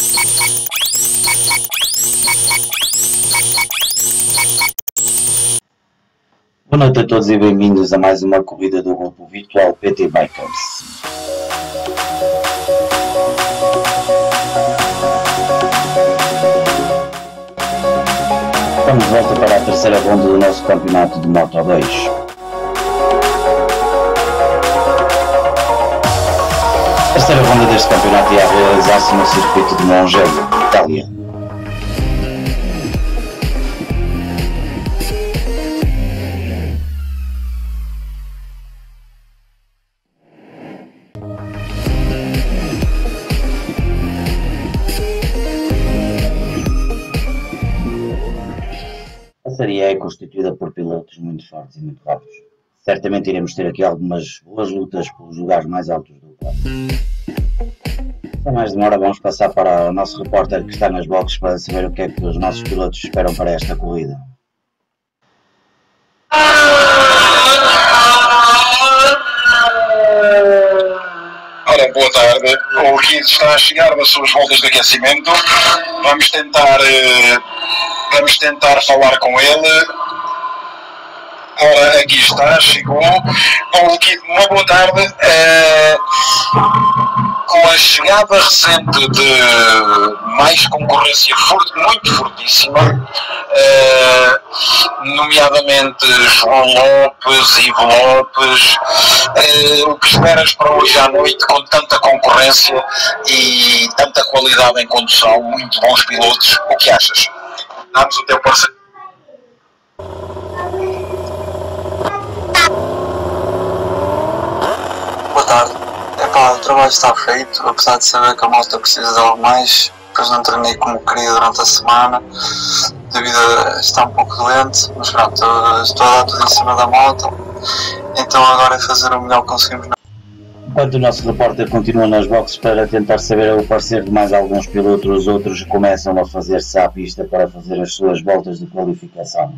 Boa noite a todos e bem-vindos a mais uma corrida do grupo virtual PT Bikers. Estamos de volta para a terceira ronda do nosso campeonato de Moto 2. A terceira ronda deste campeonato irá realizar-se no circuito de Mugello, Itália. A série é constituída por pilotos muito fortes e muito rápidos. Certamente iremos ter aqui algumas boas lutas pelos lugares mais altos do campo. Sem mais demora, vamos passar para o nosso repórter que está nas boxes para saber o que é que os nossos pilotos esperam para esta corrida. Ora, boa tarde. O Kid está a chegar das suas voltas de aquecimento. Vamos tentar falar com ele. Ora, aqui está, chegou. Bom, Kid, uma boa tarde. Com a chegada recente de mais concorrência muito fortíssima, nomeadamente João Lopes, Ivo Lopes, o que esperas para hoje à noite com tanta concorrência e tanta qualidade em condução, muito bons pilotos, o que achas? Dá-nos o teu parceiro. Boa tarde. O trabalho está feito, apesar de saber que a moto precisa de algo mais, pois não treinei como queria durante a semana, devido a estar um pouco doente, mas pronto, estou a dar tudo em cima da moto, então agora é fazer o melhor que conseguimos. Enquanto o nosso repórter continua nas boxes para tentar saber o parecer de mais alguns pilotos, os outros começam a fazer-se à pista para fazer as suas voltas de qualificação.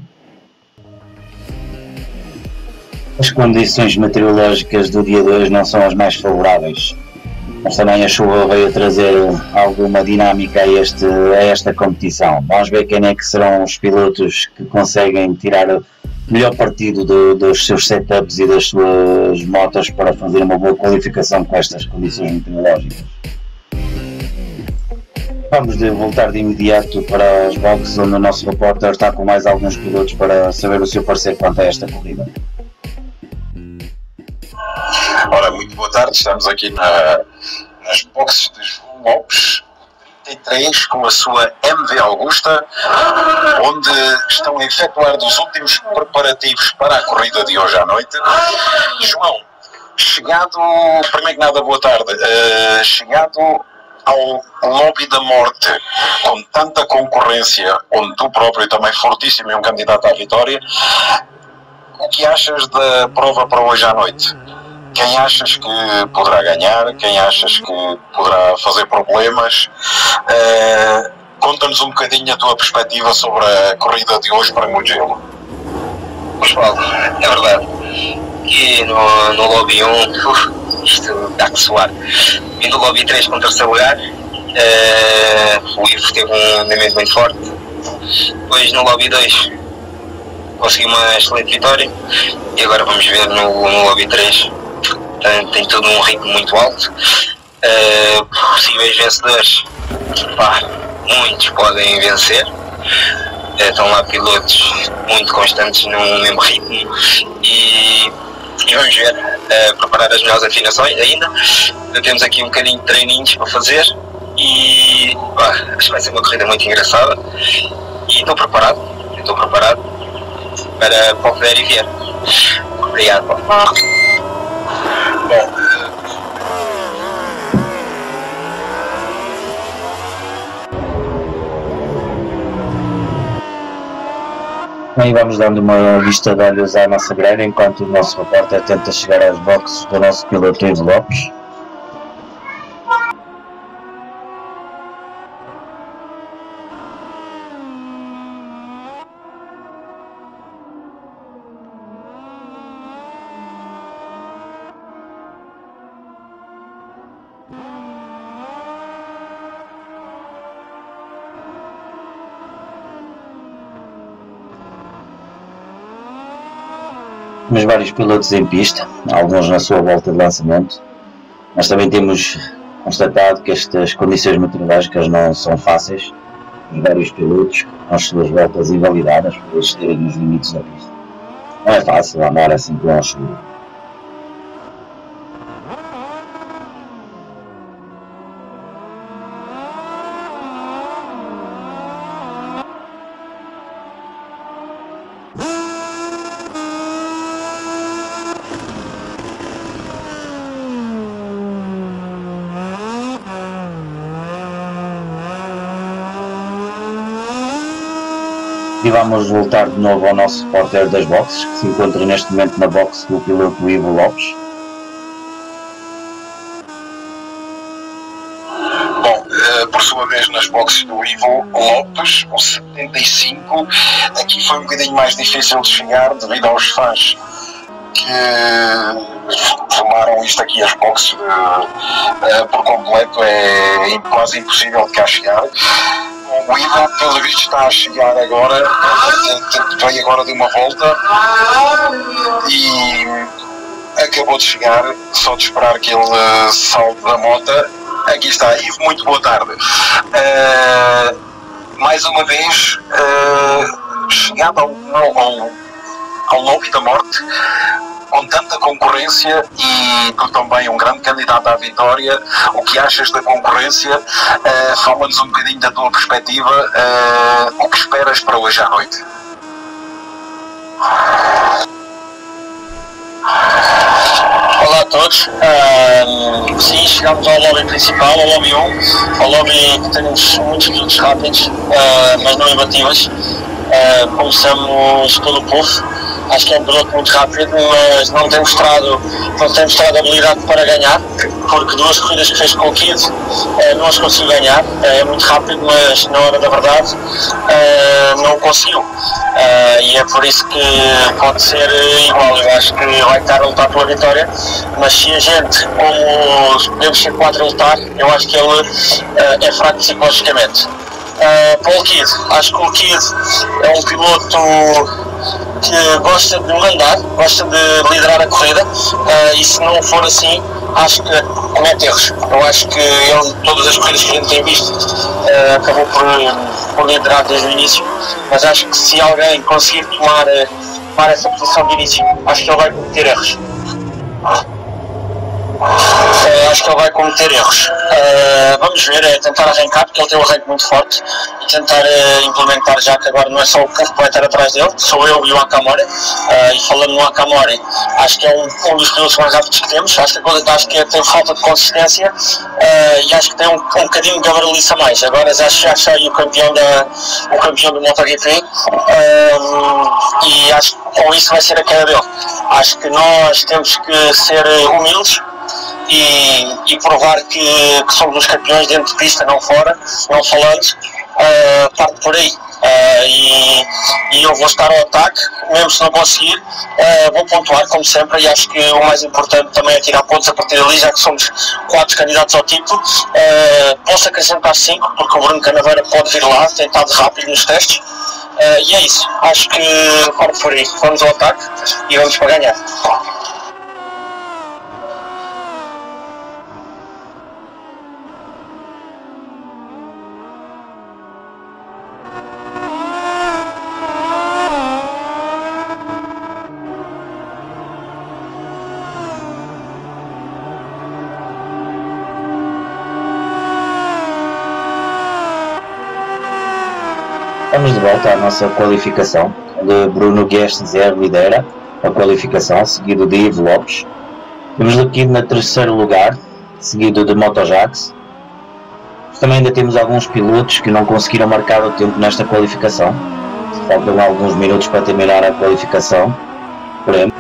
As condições meteorológicas do dia 2 não são as mais favoráveis, mas também a chuva veio trazer alguma dinâmica a esta competição. Vamos ver quem é que serão os pilotos que conseguem tirar o melhor partido dos seus setups e das suas motos para fazer uma boa qualificação com estas condições meteorológicas. Vamos voltar de imediato para as boxes, onde o nosso repórter está com mais alguns pilotos para saber o seu parecer quanto a esta corrida. Ora, muito boa tarde, estamos aqui nas boxes de João Lopes, 33, com a sua MV Augusta, onde estão a efetuar os últimos preparativos para a corrida de hoje à noite. João, chegado, primeiro que nada, boa tarde, chegado ao lobby da morte, com tanta concorrência, onde tu próprio também fortíssimo e um candidato à vitória, o que achas da prova para hoje à noite? Quem achas que poderá ganhar? Quem achas que poderá fazer problemas? Conta-nos um bocadinho a tua perspectiva sobre a corrida de hoje para Mugello. Pois Paulo, é verdade. Aqui no lobby 1, isto dá que suar. E no lobby 3 com o terceiro lugar, o Ivo teve um andamento muito forte. Depois no lobby 2 consegui uma excelente vitória. E agora vamos ver no lobby 3. Tem todo um ritmo muito alto. Possíveis vencedores, muitos podem vencer. Estão lá pilotos muito constantes no mesmo ritmo e vamos ver, preparar as melhores afinações ainda. Temos aqui um bocadinho de treininhos para fazer e acho que vai ser uma corrida muito engraçada e estou preparado para o que der e vier. Obrigado, Paulo. Bom, Aí vamos dando uma vista de olhos à nossa grelha enquanto o nosso repórter tenta chegar às boxes do nosso piloto Ivo Lopes. Temos vários pilotos em pista, alguns na sua volta de lançamento, mas também temos constatado que estas condições meteorológicas não são fáceis. Temos vários pilotos com as suas voltas invalidadas por existirem nos limites da pista. Não é fácil andar assim com a chuva. E vamos voltar de novo ao nosso repórter das boxes, que se encontra neste momento na box do piloto Ivo Lopes. Bom, por sua vez nas boxes do Ivo Lopes, o 75, aqui foi um bocadinho mais difícil de chegar devido aos fãs que formaram isto aqui, as boxes por completo, é quase impossível de cá chegar. O Ivo, pelo visto, está a chegar agora, veio agora de uma volta e acabou de chegar, só de esperar que ele salte da moto. Aqui está, Ivo, muito boa tarde. Mais uma vez, chegado ao lobby da morte, com tanta concorrência e tu também um grande candidato à vitória, o que achas da concorrência? Fala-nos um bocadinho da tua perspectiva, o que esperas para hoje à noite? Olá a todos, sim, chegamos ao lobby principal, ao lobby 1, ao lobby que temos muitos pilotos rápidos, mas não imbatíveis. Começamos pelo Puff, acho que é um piloto muito rápido, mas não tem mostrado habilidade para ganhar, porque 2 corridas que fez com o Kid não as conseguiu ganhar. É muito rápido, mas na hora da verdade não conseguiu, e é por isso que pode ser igual. Eu acho que vai estar a lutar pela vitória, mas se a gente, como podemos ser 4 a lutar, eu acho que ele é fraco psicologicamente. Para o Kid, acho que o Kid é um piloto que gosta de mandar, gosta de liderar a corrida, e se não for assim, acho que comete erros. Eu acho que ele, todas as corridas que a gente tem visto, acabou por liderar desde o início, mas acho que se alguém conseguir tomar essa posição de início, acho que ele vai cometer erros. Acho que ele vai cometer erros. Vamos ver, é tentar arrancar, porque ele tem um arranque muito forte, e tentar implementar, já que agora não é só o Puff que vai estar atrás dele, sou eu e o Akamori. E falando no Akamori, acho que é um dos pilotos mais rápidos que temos. Acho que tem falta de consistência, e acho que tem um bocadinho de gabaraliça a mais. Agora já sei o campeão do MotoGP, e acho que com isso vai ser a queda dele. Acho que nós temos que ser humildes e provar que somos os campeões dentro de pista, não fora, não falando. Parte por aí, e eu vou estar ao ataque, mesmo se não conseguir, vou pontuar como sempre, e acho que o mais importante também é tirar pontos a partir dali, já que somos 4 candidatos ao título. Posso acrescentar 5, porque o Bruno Canaveira pode vir lá, tem estado rápido nos testes, e é isso. Acho que parte por aí, vamos ao ataque e vamos para ganhar. Estamos de volta à nossa qualificação, onde Bruno Guies-Zé lidera a qualificação, seguido de Ivo Lopes. Temos aqui no terceiro lugar, seguido de Motojax. Também ainda temos alguns pilotos que não conseguiram marcar o tempo nesta qualificação. Faltam alguns minutos para terminar a qualificação. Porém,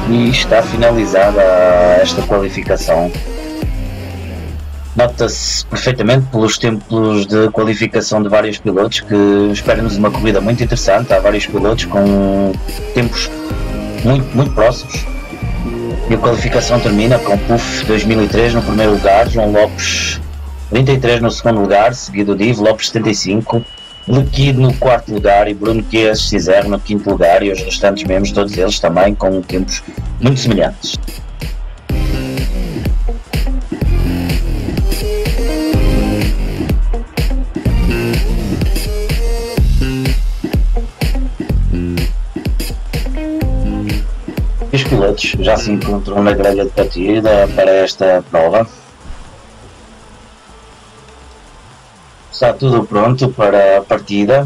E está finalizada esta qualificação. Nota-se perfeitamente pelos tempos de qualificação de vários pilotos que espera-nos uma corrida muito interessante. Há vários pilotos com tempos muito próximos. E a qualificação termina com Puff 2003 no primeiro lugar, João Lopes 33 no segundo lugar, seguido de Ivo Lopes 75, Lequido no quarto lugar e Bruno Quias XR no quinto lugar, e os restantes membros, todos eles também com tempos muito semelhantes. Os pilotos já se encontram na grelha de partida para esta prova. Está tudo pronto para a partida.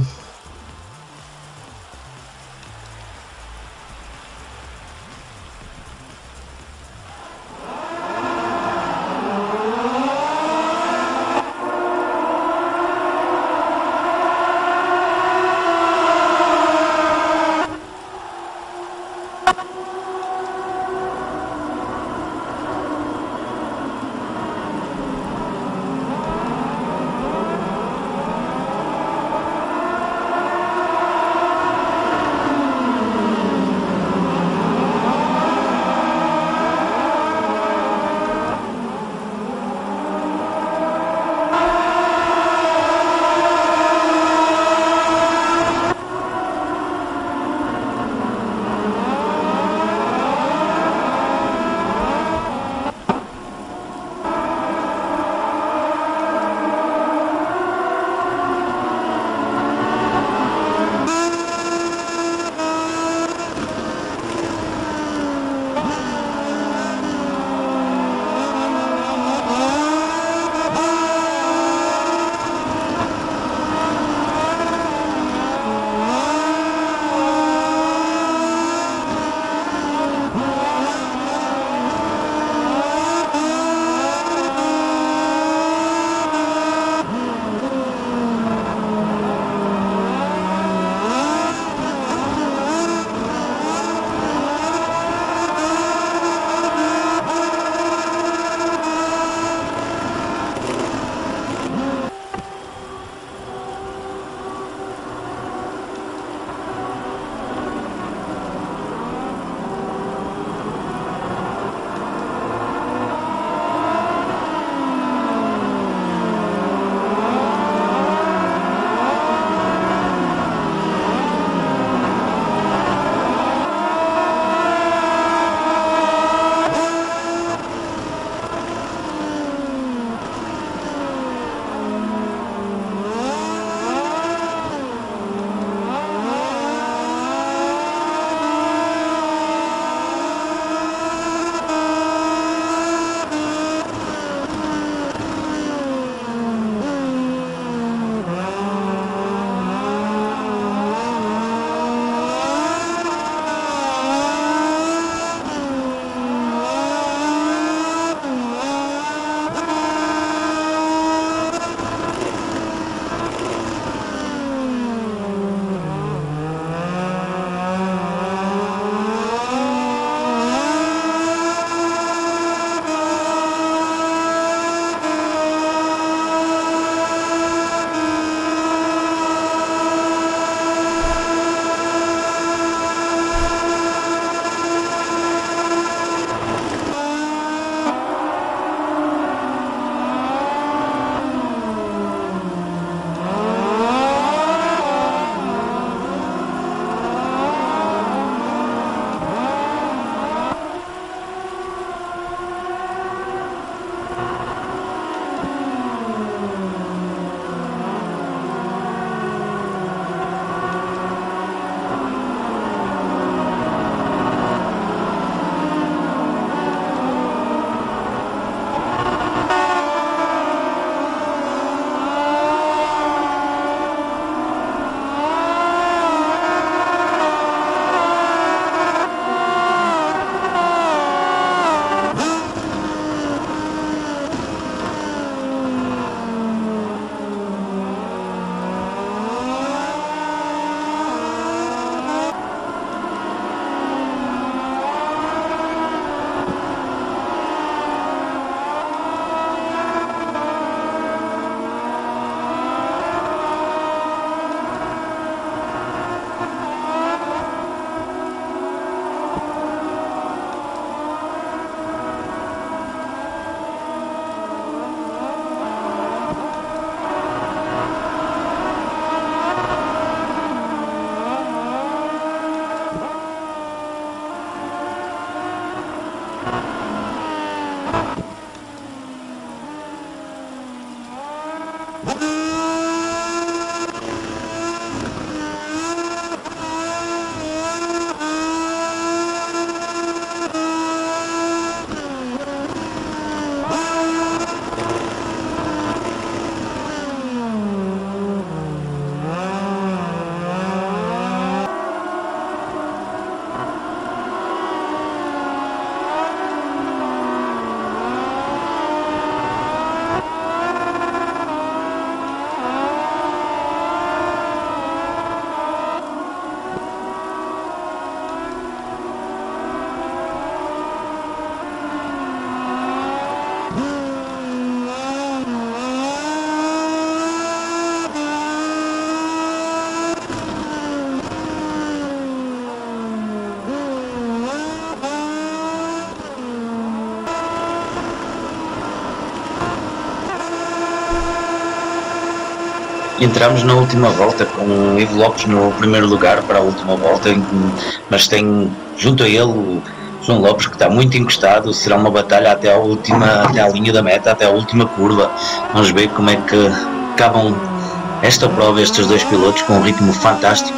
Entramos na última volta com o Ivo Lopes no primeiro lugar para a última volta, mas tem junto a ele o João Lopes, que está muito encostado. Será uma batalha até à linha da meta, até a última curva. Vamos ver como é que acabam esta prova estes dois pilotos com um ritmo fantástico.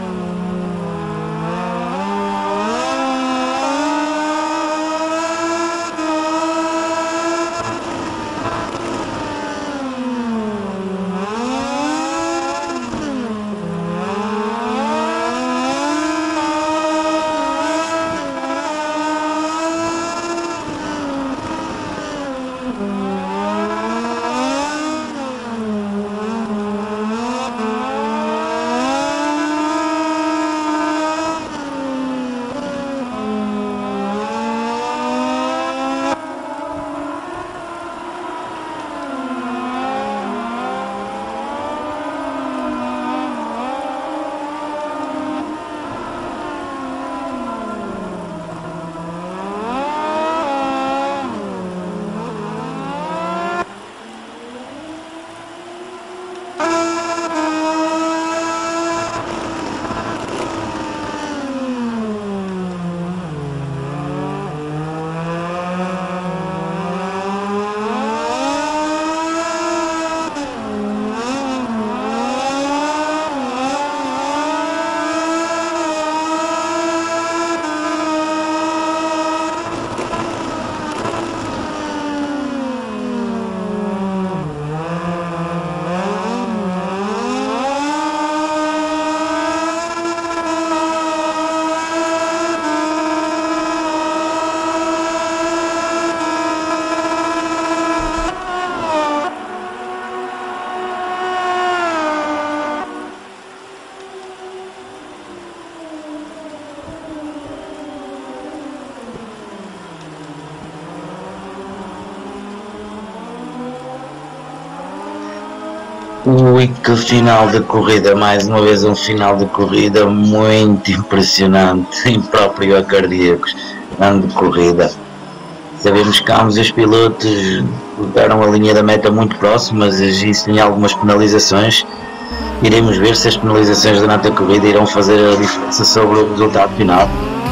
Ui, que final de corrida, mais uma vez um final de corrida muito impressionante, impróprio a cardíacos, grande corrida. Sabemos que ambos os pilotos deram a linha da meta muito próximas, existem algumas penalizações. Iremos ver se as penalizações durante a corrida irão fazer a diferença sobre o resultado final.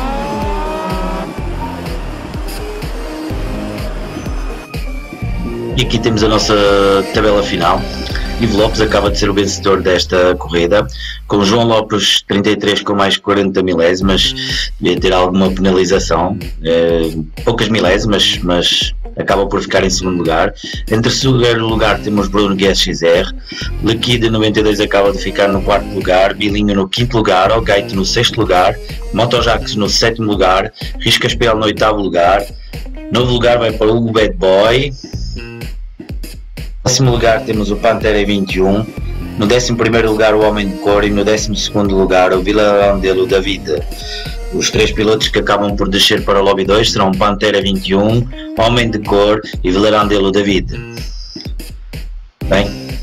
E aqui temos a nossa tabela final. Ivo Lopes acaba de ser o vencedor desta corrida, com João Lopes 33 com mais 40 milésimas, devia ter alguma penalização, poucas milésimas, mas acaba por ficar em segundo lugar. Em terceiro lugar temos Bruno GSXR, Lequi de 92 acaba de ficar no quarto lugar, Bilinho no quinto lugar, Algaito no sexto lugar, Motojax no sétimo lugar, Riscaspel no oitavo lugar. Novo lugar vai para o Bad Boy. No décimo lugar temos o Pantera 21, no 11º lugar o Homem de Cor e no 12º lugar o Vilarandelo David. Os três pilotos que acabam por descer para o Lobby 2 serão Pantera 21, Homem de Cor e Vilarandelo David. Bem,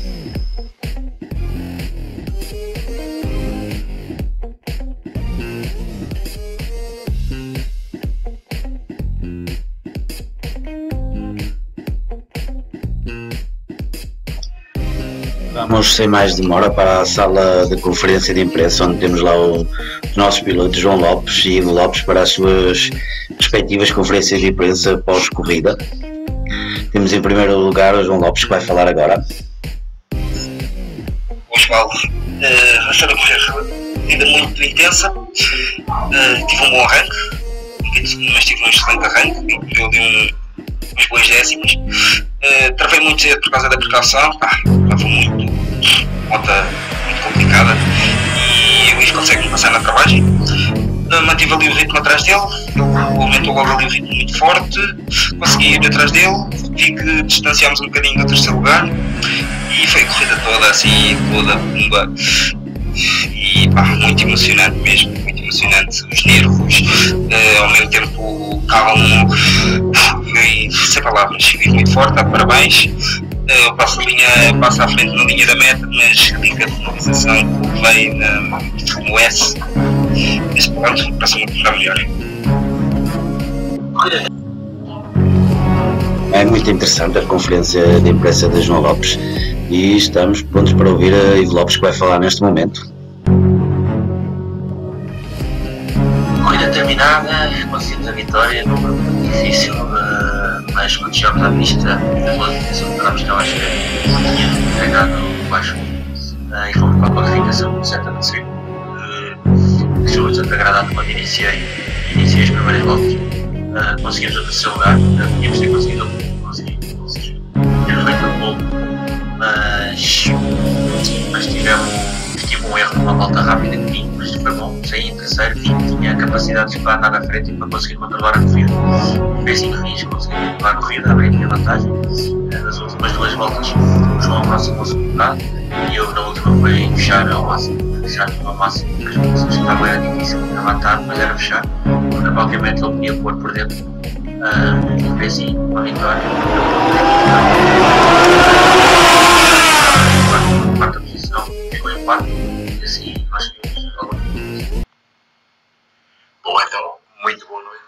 vamos sem mais demora para a sala de conferência de imprensa, onde temos lá os nossos pilotos João Lopes e Ivo Lopes para as suas respectivas conferências de imprensa pós-corrida. Temos em primeiro lugar o João Lopes, que vai falar agora. Osvaldo, vai ser uma corrida muito intensa, tive um bom arranque, mas tive um excelente arranque, eu dei umas boas décimas. Travei muito cedo por causa da precaução, estava muito complicada e o Luís consegue-me passar na travagem. Mantive ali o ritmo atrás dele, ele aumentou logo ali o ritmo muito forte, consegui ir atrás dele, vi que distanciámos um bocadinho do terceiro lugar e foi a corrida toda assim, toda pumba. E muito emocionante mesmo, muito emocionante, os nervos, ao mesmo tempo calmo, foi sem palavras, fiquei muito forte, parabéns. Eu passo à frente na linha da meta, mas liga de finalização que levei no S, mas pronto, para uma corrida melhor. É muito interessante a conferência de imprensa de João Lopes e estamos prontos para ouvir a Ivo Lopes, que vai falar neste momento. Corrida terminada, conseguimos a vitória num grupo muito difícil, mas quando chegamos à pista, encontramos que eu acho que tinha treinado baixo e fomos para a classificação muito certa de segundo. Estou bastante agradado quando iniciei as primeiras voltas. Conseguimos o terceiro lugar, podíamos ter conseguido ter feito um gol, mas tive um erro numa volta rápida que tinha, mas foi bom, saí em terceiro, tinha capacidade para andar na frente e para conseguir controlar a corrida. Foi assim que fiz, consegui controlar a corrida, abri a minha vantagem. Nas últimas duas voltas, o João aproximou-se um bocado e eu na última foi fechar ao máximo, porque as posições que estavam era difícil a matar, mas era fechar, porque a qualquer momento ele podia pôr por dentro. Foi assim, uma vitória. Quarta posição, ficou em quarto, e assim nós seguimos alguma coisa. Bom, então, muito boa noite.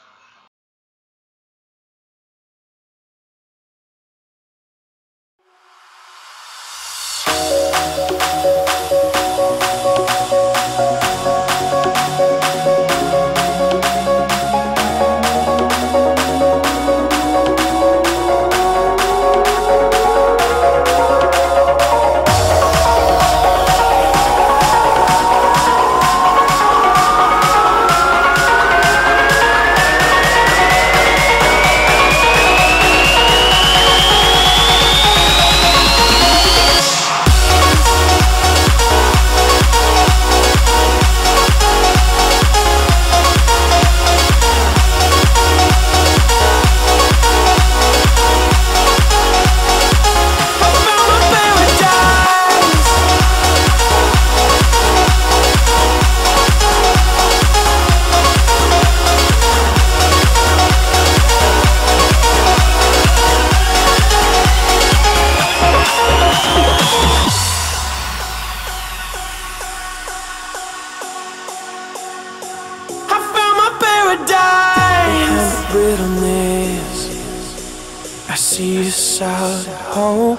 I see a solid hope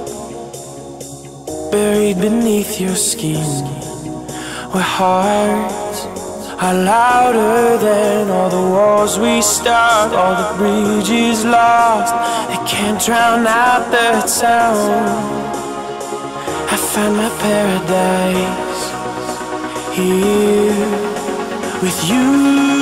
buried beneath your skin, where hearts are louder than all the wars we start, all the bridges lost, they can't drown out the sound. I find my paradise here with you.